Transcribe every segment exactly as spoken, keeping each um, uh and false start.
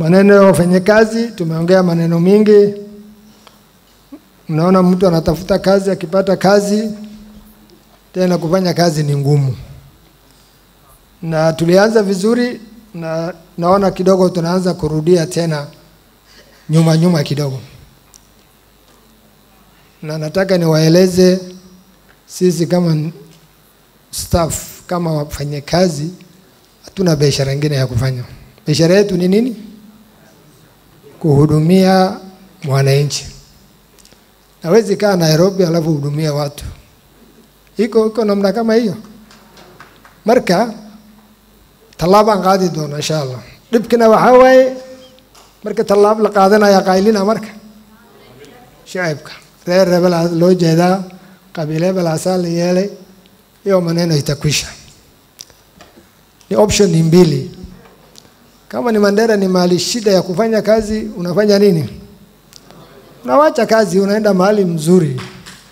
Maneno ya wafanyakazi tumeongea maneno mingi. Unaona mtu anatafuta kazi, akipata kazi tena kufanya kazi ni ngumu. Na tulianza vizuri na naona kidogo tunaanza kurudia tena nyuma nyuma kidogo. Na nataka niwaeleze sisi kama staff, kama wafanyakazi, hatuna biashara nyingine ya kufanya. Biashara yetu ni nini? Kuhudumia mwananchi. Hawezi kaa Nairobi alafu hudumia watu. Iko iko namna kama hiyo. Marka talaban qaadi doona insha Allah. Dibkina waxa way marka talaab la qaadanaya qaylina marka shacabka reer rebel loo jeeda qabiile balaasal yeelay iyo maneno itakwisha. Ni option ni mbili. Kama ni Mandera ni mali shida ya kufanya kazi, unafanya nini? Unawacha kazi unaenda mahali mzuri.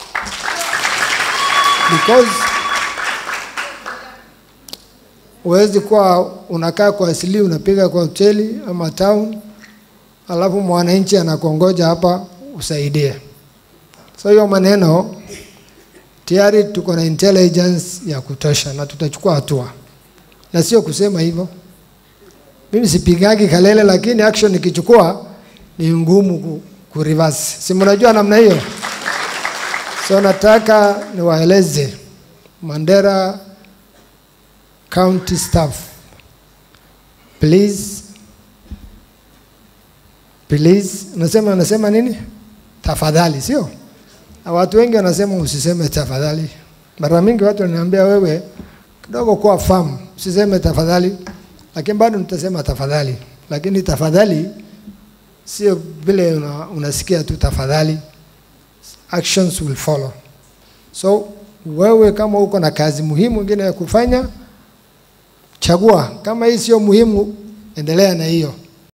Because uwezi kuwa unakaa kwa asili unapiga kwa hoteli ama town alafu mwananchi anakongoja hapa usaidie. So hiyo maneno tayari tuko na intelligence ya kutosha na tutachukua hatua. Na sio kusema hivyo. Mimi sipigagi kalele lakini action nikichukua ni ngumu ku, ku reverse. Si mnajua namna hiyo? So nataka niwaeleze Mandera County staff, please please nasema nasema nini? Tafadhali, sio? Na watu wengi wanasema usiseme tafadhali. Mara mingi watu wananiambia wewe kidogo kwa famu, usiseme tafadhali. Lakini bado nitasema tafadhali. Lakini tafadhali sio vile una, unasikia tu tafadhali. Actions will follow. So wewe kama uko na kazi muhimu nyingine ya kufanya, chagua. Kama hii sio muhimu, endelea na hiyo.